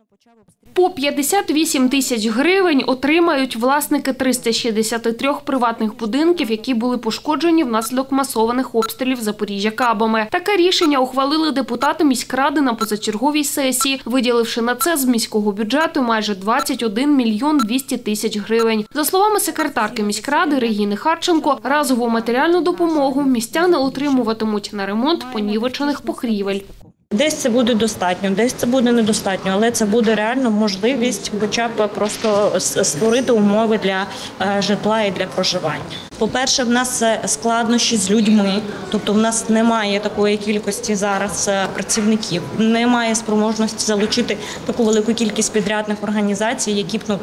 По 58 тисяч гривень отримають власники 363 приватних будинків, які були пошкоджені внаслідок масованих обстрілів Запоріжжя кабами. Таке рішення ухвалили депутати міськради на позачерговій сесії, виділивши на це з міського бюджету майже 21 мільйон 200 тисяч гривень. За словами секретарки міськради Регіни Харченко, разову матеріальну допомогу містяни отримуватимуть на ремонт понівечених покрівель. Десь це буде достатньо, десь це буде недостатньо, але це буде реально можливість хоча б просто створити умови для житла і для проживання. По-перше, в нас складнощі з людьми, тобто в нас немає такої кількості зараз працівників, немає спроможності залучити таку велику кількість підрядних організацій, які б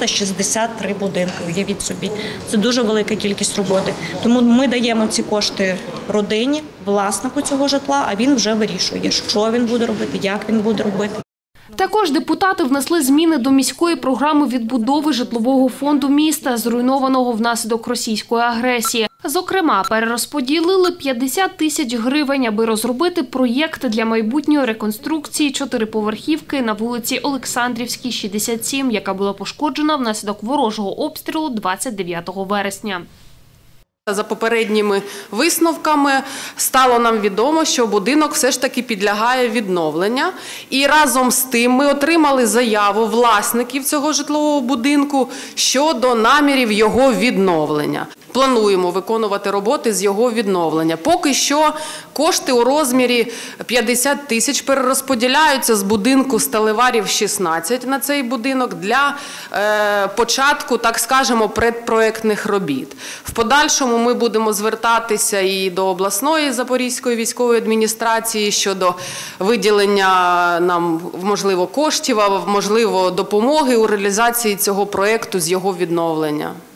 363 будинки, уявіть собі. Це дуже велика кількість роботи. Тому ми даємо ці кошти родині, власнику цього житла, а він вже вирішує, що він буде робити, як він буде робити. Також депутати внесли зміни до міської програми відбудови житлового фонду міста, зруйнованого внаслідок російської агресії. Зокрема, перерозподілили 50 тисяч гривень, аби розробити проєкт для майбутньої реконструкції чотириповерхівки на вулиці Олександрівській, 67, яка була пошкоджена внаслідок ворожого обстрілу 29 вересня. За попередніми висновками стало нам відомо, що будинок все ж таки підлягає відновленню. І разом з тим ми отримали заяву власників цього житлового будинку щодо намірів його відновлення. Плануємо виконувати роботи з його відновлення. Поки що кошти у розмірі 50 тисяч перерозподіляються з будинку Сталеварів 16 на цей будинок для початку, так скажемо, предпроектних робіт. В подальшому ми будемо звертатися і до обласної Запорізької військової адміністрації щодо виділення нам, можливо, коштів, а можливо, допомоги у реалізації цього проєкту з його відновлення.